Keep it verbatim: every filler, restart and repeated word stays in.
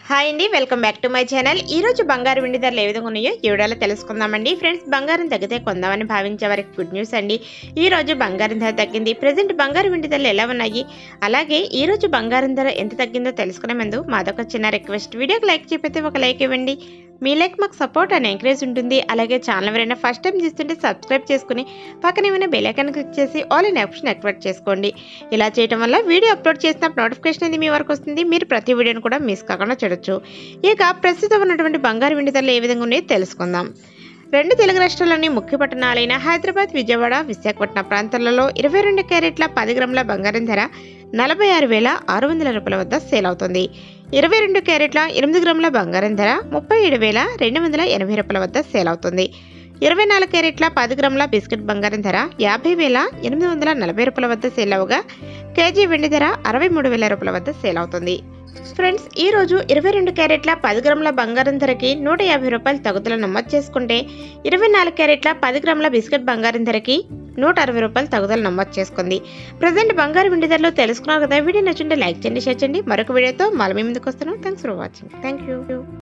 Hi అండి, welcome back to my channel. ఈ రోజు బంగారు వెండి ధరలు ఏ విధంగా ఉన్నాయో ఈ వీడియోలో తెలుసుకుందామండి. ఫ్రెండ్స్, బంగారం తగ్గితే కొందామని భావించే వారికి గుడ్ న్యూస్ అండి. ఈ రోజు బంగారం ధర తగ్గింది. ప్రజెంట్ బంగారు వెండి ధరలు ఎలా ఉన్నాయి, అలాగే ఈ రోజు బంగారం ధర ఎంత తగ్గిందో తెలుసుకునే ముందు మాదొక చిన్న రిక్వెస్ట్. వీడియోకి లైక్ చెప్పితే ఒక లైక్ ఇవ్వండి. మీ లైక్ మాకు సపోర్ట్ అండ్ ఎంకరేజ్ ఉంటుంది. అలాగే ఛానల్ ఎవరైనా ఫస్ట్ టైం చూస్తుంటే సబ్స్క్రైబ్ చేసుకుని పక్కన ఏమైనా బెల్ ఐకాన్ క్లిక్ చేసి ఆల్ ఇన్ ఆప్షన్ యాక్టివేట్ చేసుకోండి. ఇలా చేయడం వల్ల వీడియో అప్లోడ్ చేసినప్పుడు నోటిఫికేషన్ అనేది మీ వరకు వస్తుంది. మీరు ప్రతి వీడియోని కూడా మిస్ కాకుండా చూడొచ్చు. ఇక ప్రస్తుతం ఉన్నటువంటి బంగారు వెండి ధరలు ఏ విధంగా ఉన్నాయో తెలుసుకుందాం. రెండు తెలుగు రాష్ట్రాల్లోని ముఖ్య పట్టణాలైన హైదరాబాద్, విజయవాడ, విశాఖపట్నం ప్రాంతాలలో ఇరవై రెండు క్యారెట్ల పది గ్రాముల బంగారం ధర నలభై ఆరు వేల ఆరు వందల రూపాయల వద్ద సేల్ అవుతుంది. ఇరవై రెండు క్యారెట్ల ఎనిమిది గ్రాముల బంగారం ధర ముప్పై ఏడు వేల రెండు వందల ఎనభై రూపాయల వద్ద సేల్ అవుతుంది. ఇరవై నాలుగు క్యారెట్ల పది గ్రాముల బిస్కెట్ బంగారం ధర యాభై వేల ఎనిమిది వందల నలభై రూపాయల వద్ద సేల్ అవగా కేజీ వెండి ధర అరవై మూడు వేల రూపాయల వద్ద సేల్ అవుతుంది. ఫ్రెండ్స్, ఈ రోజు ఇరవై రెండు క్యారెట్ల పది గ్రాముల బంగారం ధరకి నూట యాభై రూపాయలు తగ్గుదల నమోదు చేసుకుంటే, ఇరవై నాలుగు క్యారెట్ల పది గ్రాముల బిస్కెట్ బంగారం ధరకి నూట అరవై రూపాయలు తగ్గుదల నమోదు చేసుకుంది. ప్రజెంట్ బంగారు వెండి ధరలు తెలుసుకున్నారు కదా. వీడియో నచ్చుంటే లైక్ చేయండి, షేర్ చేయండి. మరొక వీడియోతో మళ్ళీ మీ ముందుకు వస్తాను. Thanks for watching. Thank you.